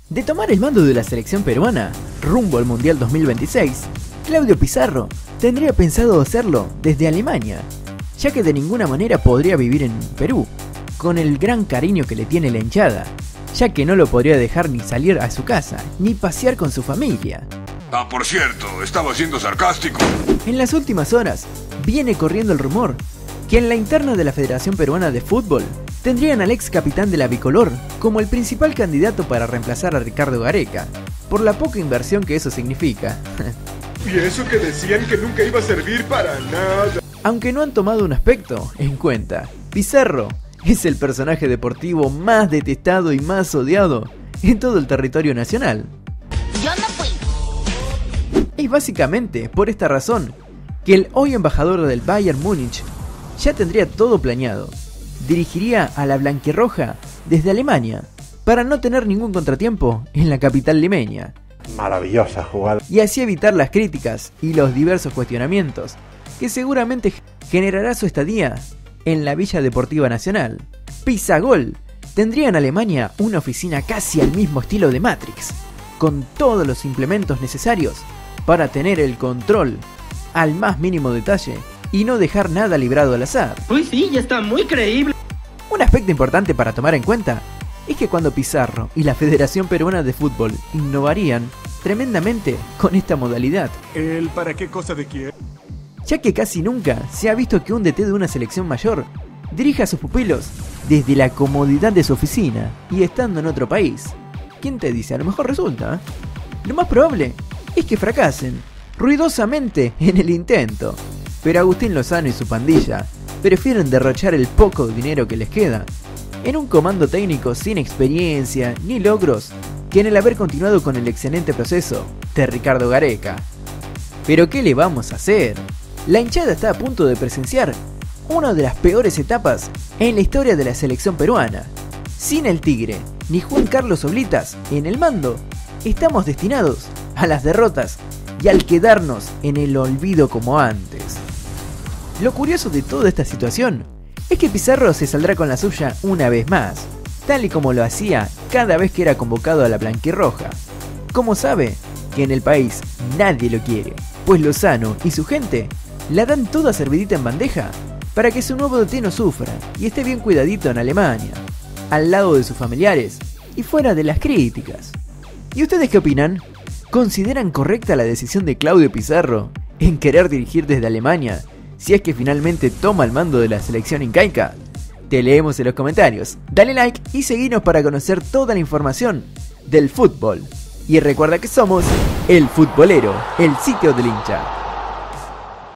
De tomar el mando de la selección peruana rumbo al Mundial 2026, Claudio Pizarro tendría pensado hacerlo desde Alemania, ya que de ninguna manera podría vivir en Perú, con el gran cariño que le tiene la hinchada, ya que no lo podría dejar ni salir a su casa, ni pasear con su familia. Ah, por cierto, estaba siendo sarcástico. En las últimas horas, viene corriendo el rumor que en la interna de la Federación Peruana de Fútbol tendrían al ex capitán de la bicolor como el principal candidato para reemplazar a Ricardo Gareca, por la poca inversión que eso significa. Y eso que decían que nunca iba a servir para nada. Aunque no han tomado un aspecto en cuenta, Pizarro es el personaje deportivo más detestado y más odiado en todo el territorio nacional. Yo no fui. Es básicamente por esta razón que el hoy embajador del Bayern Múnich ya tendría todo planeado. Dirigiría a la blanquirroja desde Alemania para no tener ningún contratiempo en la capital limeña. Maravillosa jugada. Y así evitar las críticas y los diversos cuestionamientos que seguramente generará su estadía en la Villa Deportiva Nacional. Pizzagol tendría en Alemania una oficina casi al mismo estilo de Matrix, con todos los implementos necesarios para tener el control al más mínimo detalle y no dejar nada librado al azar. Uy, sí, ya está muy creíble. Un aspecto importante para tomar en cuenta es que cuando Pizarro y la Federación Peruana de Fútbol innovarían tremendamente con esta modalidad, ¿El para qué cosa de quién? ya que casi nunca se ha visto que un DT de una selección mayor dirija a sus pupilos desde la comodidad de su oficina y estando en otro país. ¿Quién te dice? A lo mejor resulta, ¿eh? Lo más probable es que fracasen ruidosamente en el intento, pero Agustín Lozano y su pandilla prefieren derrochar el poco dinero que les queda en un comando técnico sin experiencia ni logros que en el haber continuado con el excelente proceso de Ricardo Gareca. Pero ¿qué le vamos a hacer? La hinchada está a punto de presenciar una de las peores etapas en la historia de la selección peruana. Sin el Tigre ni Juan Carlos Oblitas en el mando, estamos destinados a las derrotas y al quedarnos en el olvido como antes. Lo curioso de toda esta situación es que Pizarro se saldrá con la suya una vez más, tal y como lo hacía cada vez que era convocado a la blanquirroja. Como sabe que en el país nadie lo quiere, pues Lozano y su gente la dan toda servidita en bandeja para que su nuevo DT no sufra y esté bien cuidadito en Alemania, al lado de sus familiares y fuera de las críticas. ¿Y ustedes qué opinan? ¿Consideran correcta la decisión de Claudio Pizarro en querer dirigir desde Alemania si es que finalmente toma el mando de la selección incaica? Te leemos en los comentarios, dale like y seguinos para conocer toda la información del fútbol. Y recuerda que somos El Futbolero, el sitio del hincha.